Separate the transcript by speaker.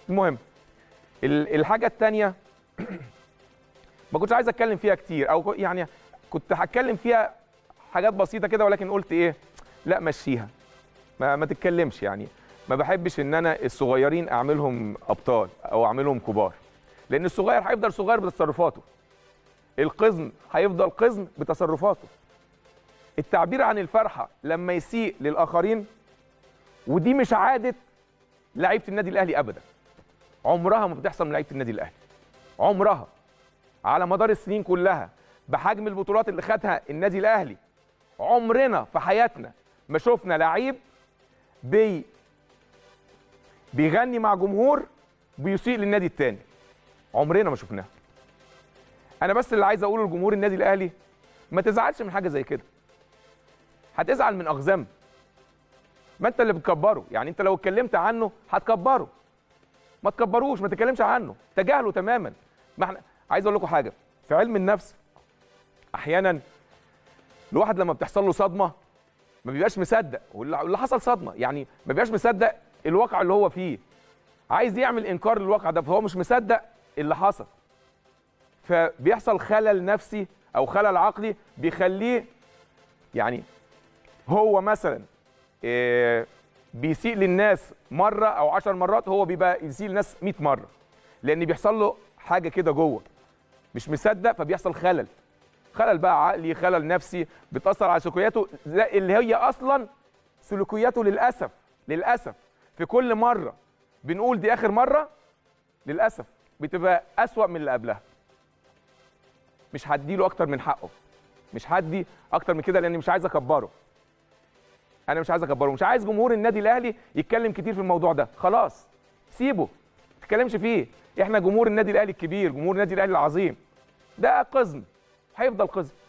Speaker 1: المهم الحاجه الثانيه ما كنتش عايز اتكلم فيها كتير، او يعني كنت هتكلم فيها حاجات بسيطه كده، ولكن قلت ايه، لا مشيها، ما تتكلمش. يعني ما بحبش ان انا الصغيرين اعملهم ابطال او اعملهم كبار، لان الصغير هيفضل صغير بتصرفاته، القزم هيفضل قزم بتصرفاته. التعبير عن الفرحه لما يسيء للاخرين، ودي مش عاده لعيبه النادي الاهلي ابدا، عمرها ما بتحصل من لعيبه النادي الاهلي، عمرها على مدار السنين كلها بحجم البطولات اللي خدها النادي الاهلي، عمرنا في حياتنا ما شفنا لعيب بيغني مع جمهور بيسيء للنادي التاني، عمرنا ما شفناها. انا بس اللي عايز اقوله لجمهور النادي الاهلي، ما تزعلش من حاجه زي كده. هتزعل من اقزام، ما انت اللي بتكبره، يعني انت لو اتكلمت عنه هتكبره، ما تكبروش، ما تتكلمش عنه، تجاهله تماما. ما احنا عايز اقول لكم حاجه في علم النفس، احيانا الواحد لما بتحصل له صدمه ما بيبقاش مصدق، واللي حصل صدمه يعني ما بيبقاش مصدق الواقع اللي هو فيه، عايز يعمل انكار للواقع ده، فهو مش مصدق اللي حصل، فبيحصل خلل نفسي او خلل عقلي بيخليه يعني هو مثلا بيسيء للناس مره او 10 مرات، هو بيبقى يسيء للناس 100 مره، لان بيحصل له حاجه كده جوه مش مصدق، فبيحصل خلل بقى عقلي، خلل نفسي، بتاثر على سلوكياته اللي هي اصلا سلوكياته للاسف في كل مره بنقول دي اخر مره، للاسف بتبقى اسوأ من اللي قبلها. مش هديله اكتر من حقه، مش هدي اكتر من كده، لاني مش عايز اكبره، انا مش عايز اكبره، مش عايز جمهور النادي الاهلي يتكلم كتير في الموضوع ده، خلاص سيبه ما تتكلمش فيه. احنا جمهور النادي الاهلي الكبير، جمهور النادي الاهلي العظيم، ده قزم هيفضل قزم.